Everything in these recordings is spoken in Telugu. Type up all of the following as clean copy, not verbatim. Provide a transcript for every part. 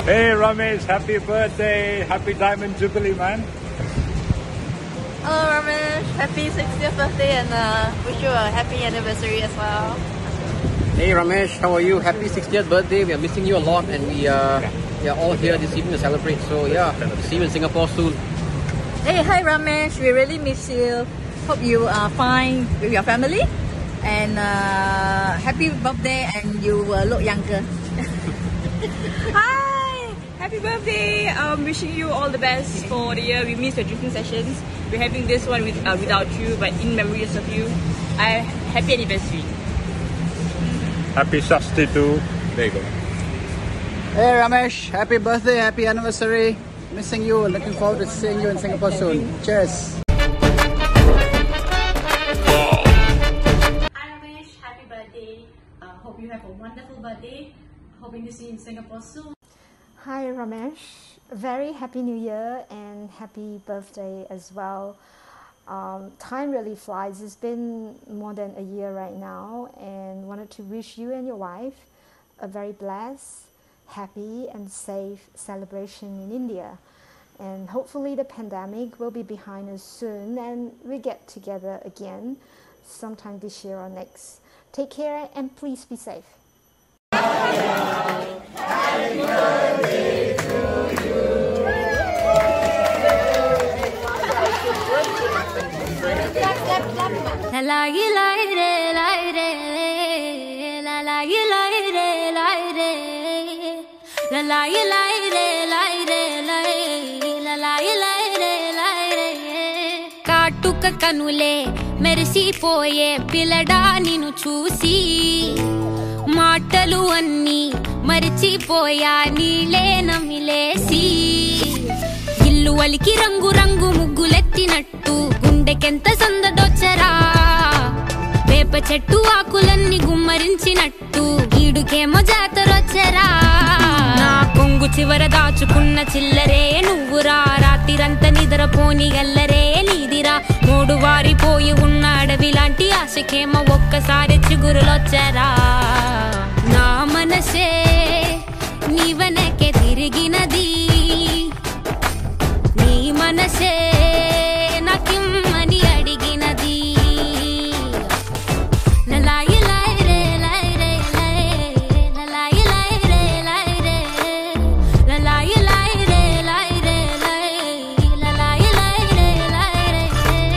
Hey Ramesh, happy birthday, happy Diamond Jubilee, man. Hello Ramesh, happy 60th birthday and wish you a happy anniversary as well. Hey Ramesh, how are you? Happy 60th birthday. We are missing you a lot and we are all here this evening to celebrate. So yeah, see you in Singapore soon. Hey, hi Ramesh, we really miss you. Hope you are fine with your family. And happy birthday and you will look younger. Hi! Happy birthday! Wishing you all the best for the year. We missed your drinking sessions. We're having this one without you, but in memories of you. Happy anniversary. Happy Shashti too. There you go. Hey Ramesh, happy birthday, happy anniversary. Missing you, looking forward to seeing you in Singapore soon. Cheers. Happy birthday. Hope you have a wonderful birthday. Hoping to see you in Singapore soon. Hi Ramesh, very happy new year and happy birthday as well. Time really flies. It's been more than a year right now and wanted to wish you and your wife a very blessed, happy and safe celebration in India. And hopefully the pandemic will be behind us soon and we get together again sometime this year or next. Take care and please be safe. Happy birthday to you. La la ye la re la re la la ye la re la re la la ye la re la re la la ye la re la re కాటుక కనులే మెరిసిపోయే పిల్లడా నిన్ను చూసి మాటలు అన్నీ మరిచిపోయా నీలే నమిలేసి ఇల్లు వలికి రంగు రంగు ముగ్గులెత్తినట్టు గుండెకెంత సందడొచ్చరా వేప చెట్టు ఆకులన్నీ గుమ్మరించినట్టు ఈడుకేమో జాతరొచ్చరా నా కొంగు చివర దాచుకున్న చిల్లరే నువ్వురా రాత్రిరంతా నిద్రపోని గల్లరే నీదిరా మూడు వారిపోయి ఉన్న అడవి లాంటి ఆశకేమో ఒక్కసారి చిగురులొచ్చరా నా మనసే నీ వెనకే తిరిగినది నీ మనసే నాకిమ్మని అడిగినది లలాయి లాయి రే లాయి రే లలాయి లాయి రే లాయి రే లలాయి లాయి రే లాయి రే లలాయి లాయి రే లాయి రే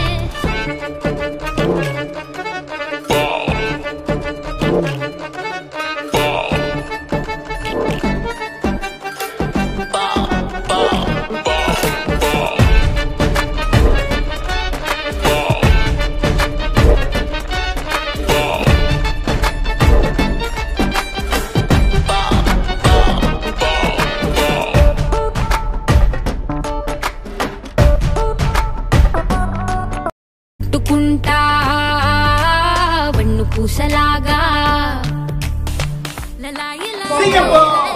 కుంటా వన్ను పూసలాగా లలాయి